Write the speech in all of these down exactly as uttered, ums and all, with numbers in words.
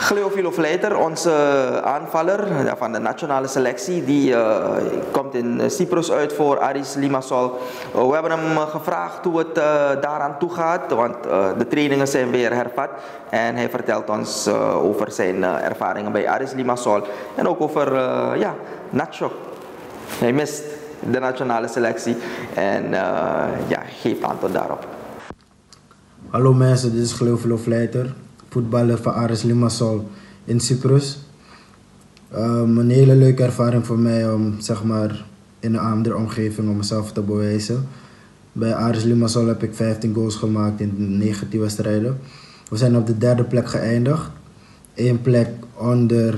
Cleofilo Vleiter, onze aanvaller van de nationale selectie, die uh, komt in Cyprus uit voor Aris Limassol. Uh, we hebben hem gevraagd hoe het uh, daaraan toe gaat, want uh, de trainingen zijn weer hervat. En hij vertelt ons uh, over zijn uh, ervaringen bij Aris Limassol en ook over uh, ja, Nacho. Hij mist de nationale selectie en uh, ja, geeft antwoord daarop. Hallo mensen, dit is Cleofilo Vleiter, voetballer van Aris Limassol in Cyprus. Um, een hele leuke ervaring voor mij om zeg maar, in een andere omgeving om mezelf te bewijzen. Bij Aris Limassol heb ik vijftien goals gemaakt in negentien wedstrijden. We zijn op de derde plek geëindigd. Eén plek onder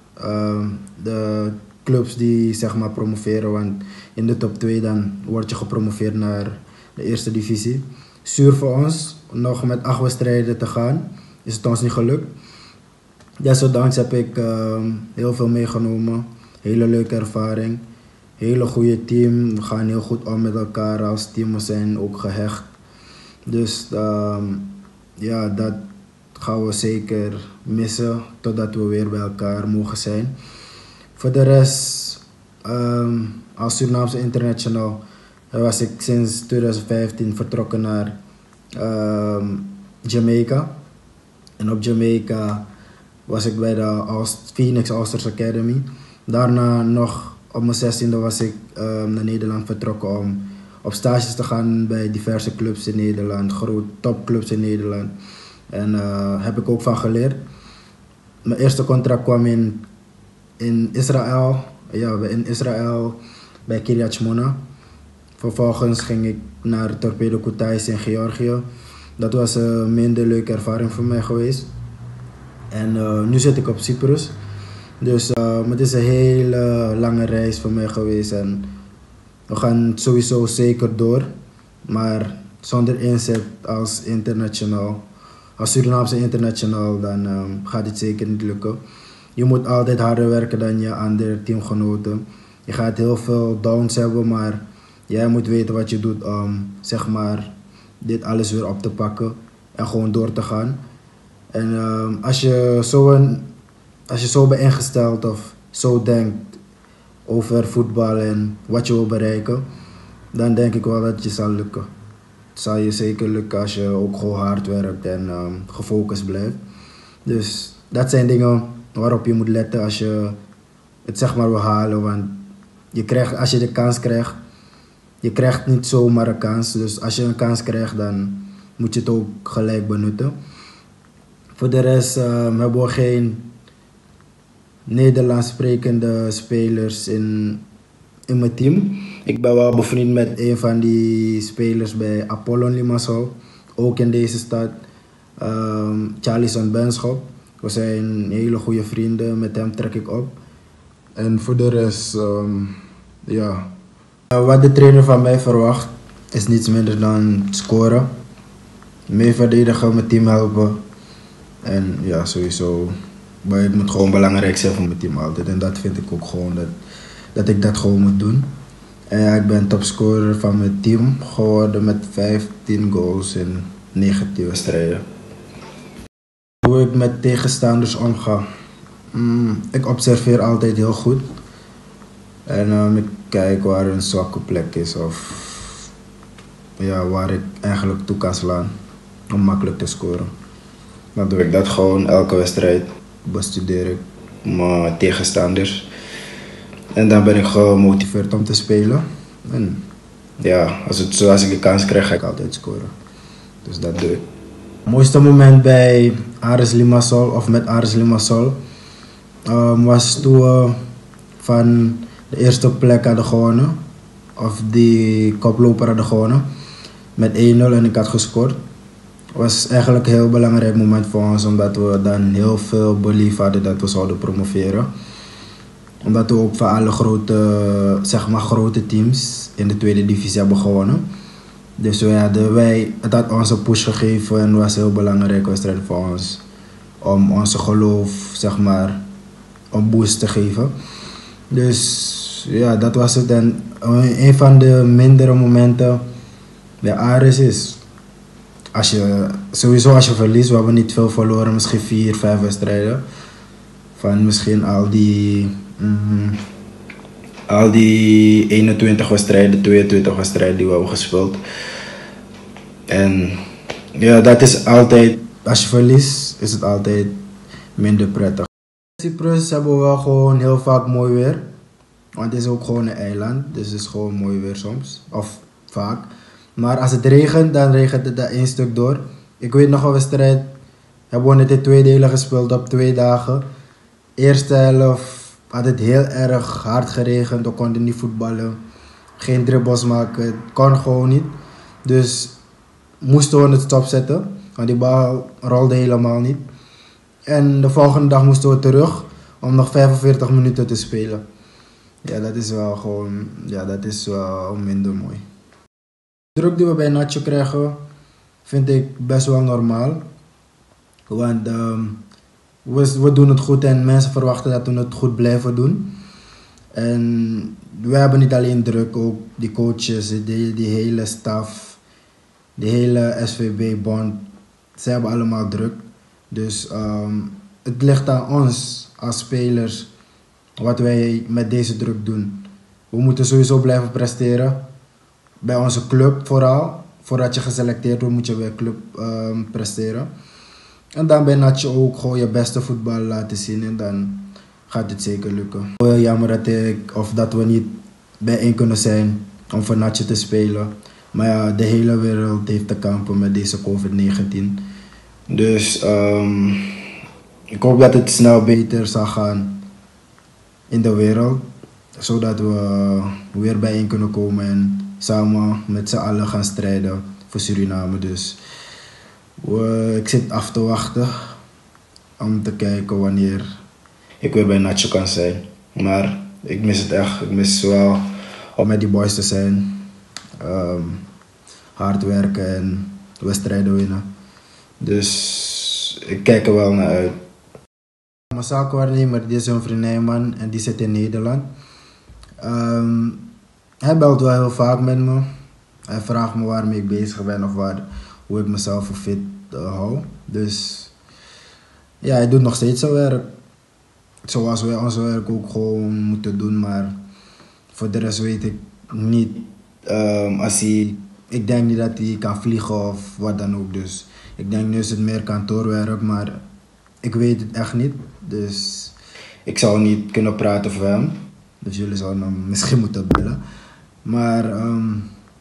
um, de clubs die zeg maar, promoveren, want in de top twee dan word je gepromoveerd naar de eerste divisie. Zuur voor ons, nog met acht wedstrijden te gaan, is het ons niet gelukt. Desondanks heb ik uh, heel veel meegenomen, hele leuke ervaring, hele goede team. We gaan heel goed om met elkaar als team, we zijn ook gehecht. Dus uh, ja, dat gaan we zeker missen totdat we weer bij elkaar mogen zijn. Voor de rest, um, als Surinaamse international was ik sinds twintig vijftien vertrokken naar um, Jamaica. En op Jamaica was ik bij de Phoenix All-Stars Academy. Daarna nog op mijn zestiende was ik um, naar Nederland vertrokken om op stages te gaan bij diverse clubs in Nederland, grote topclubs in Nederland. En daar uh, heb ik ook van geleerd. Mijn eerste contract kwam in, in Israël, ja, in Israël bij Kiryat Shmona. Vervolgens ging ik naar Torpedo Kutaisi in Georgië. Dat was een minder leuke ervaring voor mij geweest. En uh, nu zit ik op Cyprus. Dus uh, het is een hele lange reis voor mij geweest. En we gaan sowieso zeker door. Maar zonder inzet als international, als Surinaamse international, dan um, gaat het zeker niet lukken. Je moet altijd harder werken dan je andere teamgenoten. Je gaat heel veel downs hebben, maar jij moet weten wat je doet om zeg maar, dit alles weer op te pakken en gewoon door te gaan. En um, als, je zo een, als je zo bent ingesteld of zo denkt over voetbal en wat je wil bereiken, dan denk ik wel dat het je zal lukken. Het zal je zeker lukken als je ook gewoon hard werkt en um, gefocust blijft. Dus dat zijn dingen waarop je moet letten als je het zeg maar wil halen. Want je krijgt, als je de kans krijgt, je krijgt niet zomaar een kans. Dus als je een kans krijgt, dan moet je het ook gelijk benutten. Voor de rest um, hebben we geen Nederlands sprekende spelers in, in mijn team. Ik ben wel bevriend met een van die spelers bij Apollon Limassol, ook in deze stad, um, Charlison Benschop. We zijn hele goede vrienden, met hem trek ik op. En voor de rest, um, ja. Wat de trainer van mij verwacht, is niets minder dan scoren. Mee verdedigen, mijn team helpen. En ja, sowieso, maar het moet gewoon belangrijk zijn voor mijn team altijd. En dat vind ik ook gewoon, dat, dat ik dat gewoon moet doen. En ja, ik ben topscorer van mijn team geworden met vijftien goals in negentien wedstrijden. Hoe ik met tegenstanders omga? Mm, ik observeer altijd heel goed. En um, ik kijk waar een zwakke plek is of ja, waar ik eigenlijk toe kan slaan om makkelijk te scoren. Dan doe ik dat gewoon elke wedstrijd. Bestudeer ik mijn tegenstanders. En dan ben ik gemotiveerd om te spelen. En ja, als, het, als ik de kans krijg, ga ik altijd scoren. Dus dat doe ik. Het mooiste moment bij Aris Limassol of met Aris Limassol um, was toen we van de eerste plek hadden gewonnen. Of die koploper hadden gewonnen. Met één nul en ik had gescoord. Het was eigenlijk een heel belangrijk moment voor ons, omdat we dan heel veel belief hadden dat we zouden promoveren. Omdat we ook van alle grote, zeg maar grote teams in de tweede divisie hebben gewonnen. Dus wij hadden, wij, het had ons een push gegeven en het was een heel belangrijke wedstrijd voor ons. Om onze geloof, zeg maar, een boost te geven. Dus ja, dat was het. En een van de mindere momenten bij Aris is, als je, sowieso als je verliest, we hebben niet veel verloren, misschien vier, vijf wedstrijden. Van misschien al die, mm, al die eenentwintig wedstrijden, tweeëntwintig wedstrijden die we hebben gespeeld. En ja, dat is altijd, als je verliest, is het altijd minder prettig. In Cyprus hebben we wel gewoon heel vaak mooi weer. Want het is ook gewoon een eiland, dus het is gewoon mooi weer soms. Of vaak. Maar als het regent, dan regent het dat één stuk door. Ik weet nog een wedstrijd, hebben we net in twee delen gespeeld op twee dagen. Eerste helft had het heel erg hard geregend, we konden niet voetballen. Geen dribbles maken, het kon gewoon niet. Dus moesten we het stopzetten, want die bal rolde helemaal niet. En de volgende dag moesten we terug om nog vijfenveertig minuten te spelen. Ja, dat is wel gewoon, ja, dat is wel minder mooi. De druk die we bij Nacho krijgen, vind ik best wel normaal. Want um, we, we doen het goed en mensen verwachten dat we het goed blijven doen. En we hebben niet alleen druk, ook die coaches, die, die hele staf, die hele S V B-bond, ze hebben allemaal druk. Dus um, het ligt aan ons als spelers wat wij met deze druk doen. We moeten sowieso blijven presteren. Bij onze club vooral. Voordat je geselecteerd wordt moet je bij club um, presteren. En dan bij Nacho ook gewoon je beste voetbal laten zien en dan gaat het zeker lukken. Jammer dat, ik, of dat we niet bijeen kunnen zijn om voor Nacho te spelen. Maar ja, de hele wereld heeft te kampen met deze covid negentien. Dus um, ik hoop dat het snel beter zal gaan in de wereld. Zodat we weer bijeen kunnen komen en samen met z'n allen gaan strijden voor Suriname. Dus we, ik zit af te wachten om te kijken wanneer ik weer bij Nacho kan zijn. Maar ik mis het echt. Ik mis wel om met die boys te zijn. Um, hard werken en wedstrijden winnen. Dus ik kijk er wel naar uit. Mijn zaakwaarnemer is een vriend Nijman en die zit in Nederland. Um, hij belt wel heel vaak met me. Hij vraagt me waarmee ik bezig ben of waar, hoe ik mezelf fit uh, hou. Dus ja, hij doet nog steeds zijn werk. Zoals wij ons werk ook gewoon moeten doen. Maar voor de rest weet ik niet. Um, als hij, ik denk niet dat hij kan vliegen of wat dan ook. Dus ik denk nu is het meer kantoorwerk, maar ik weet het echt niet. Dus ik zou niet kunnen praten voor hem. Dus jullie zouden hem misschien moeten bellen. Maar um,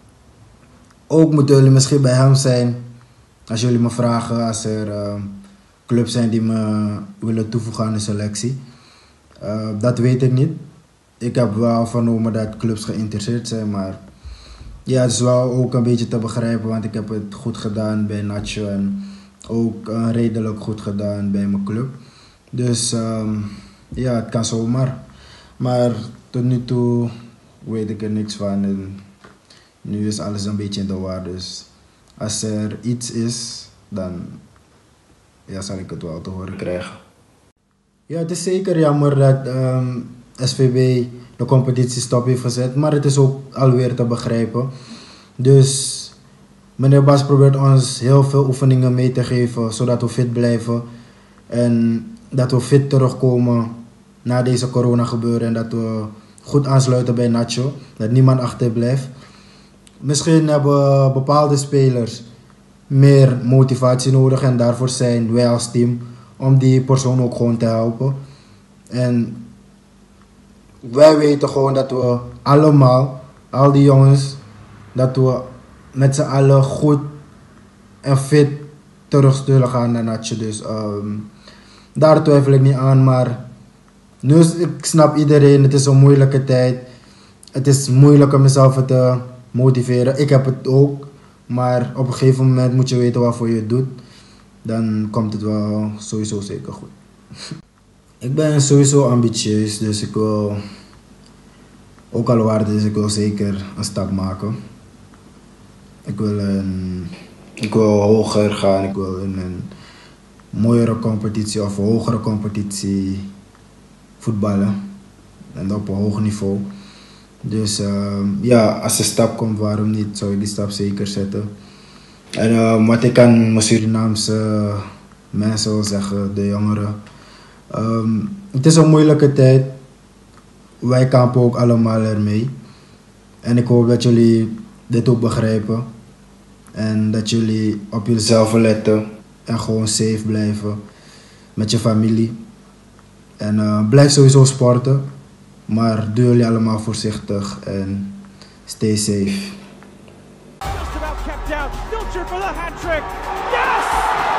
ook moeten jullie misschien bij hem zijn. Als jullie me vragen, als er um, clubs zijn die me willen toevoegen aan de selectie. Uh, dat weet ik niet. Ik heb wel vernomen dat clubs geïnteresseerd zijn, maar ja, het is wel ook een beetje te begrijpen, want ik heb het goed gedaan bij Nacho en ook uh, redelijk goed gedaan bij mijn club. Dus um, ja, het kan zomaar. Maar tot nu toe weet ik er niks van en nu is alles een beetje in de war. Dus als er iets is, dan ja, zal ik het wel te horen krijgen. Ja, het is zeker jammer dat um, S V B de competitie stop heeft gezet, maar het is ook alweer te begrijpen. Dus meneer Bas probeert ons heel veel oefeningen mee te geven, zodat we fit blijven. En dat we fit terugkomen na deze corona gebeuren en dat we goed aansluiten bij Nacho. Dat niemand achterblijft. Misschien hebben bepaalde spelers meer motivatie nodig en daarvoor zijn wij als team om die persoon ook gewoon te helpen. En wij weten gewoon dat we allemaal, al die jongens, dat we met z'n allen goed en fit terug zullen gaan naar Nacho. Dus um, daar twijfel ik niet aan, maar nu is, ik snap iedereen, het is een moeilijke tijd. Het is moeilijk om mezelf te motiveren. Ik heb het ook, maar op een gegeven moment moet je weten waarvoor je het doet. Dan komt het wel sowieso zeker goed. Ik ben sowieso ambitieus, dus ik wil, ook al waar het is, ik wil zeker een stap maken. Ik wil, een, ik wil hoger gaan, ik wil in een mooiere competitie of een hogere competitie voetballen. En op een hoog niveau. Dus uh, ja, als de stap komt, waarom niet, zou ik die stap zeker zetten. En uh, wat ik aan mijn Surinaamse mensen wil zeggen, de jongeren. Um, het is een moeilijke tijd. Wij kampen ook allemaal ermee. En ik hoop dat jullie dit ook begrijpen. En dat jullie op jezelf letten. En gewoon safe blijven. Met je familie. En uh, blijf sowieso sporten. Maar doe jullie allemaal voorzichtig. En stay safe. Just about kept out. Filcher for the hat trick. Yes!